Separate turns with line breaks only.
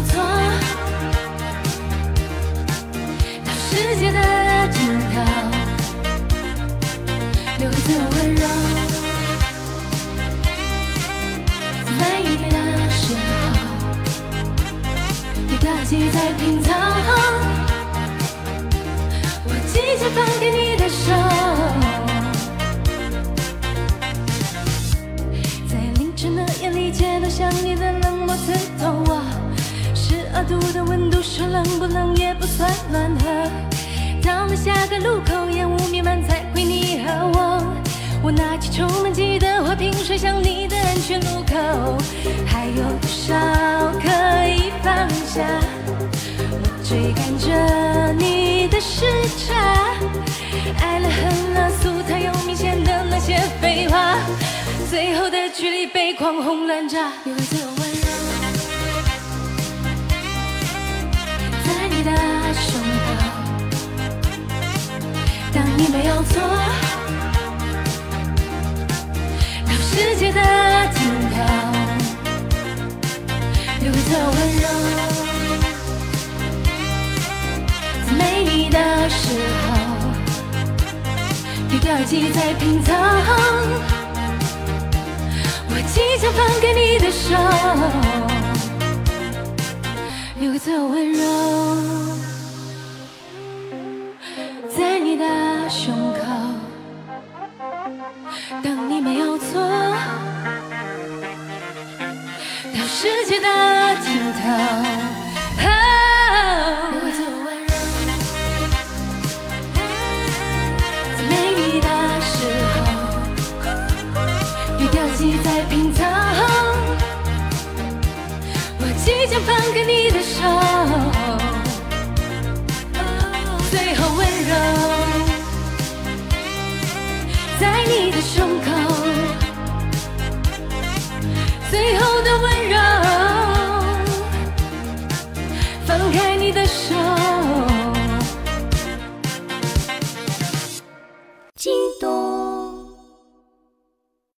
错，到世界的尽头，留个自我温柔。在你的时候，你的记忆在拼凑，我即将放开你的手。 眼里见到像你的冷漠刺痛我，12度的温度，说冷不冷也不算暖和。到了下个路口，烟雾弥漫，才会你和我。我拿起充满记忆的花瓶，甩向你的安全路口。还有多少可以放下？我追赶着你的时差，爱了恨了，素太阳明显的那些废话。 最后的距离被狂轰乱炸，留个自我温柔，在你的胸口。当你没有错，到世界的尽头，留个自我温柔，在没你的时候，有个耳机在拼凑。 即将放开你的手，留个自我温柔，在你的胸口。当你没有错，到世界的尽头。 在拼凑，我即将放开你的手，最后温柔，在你的胸口，最后的温柔，放开你的手。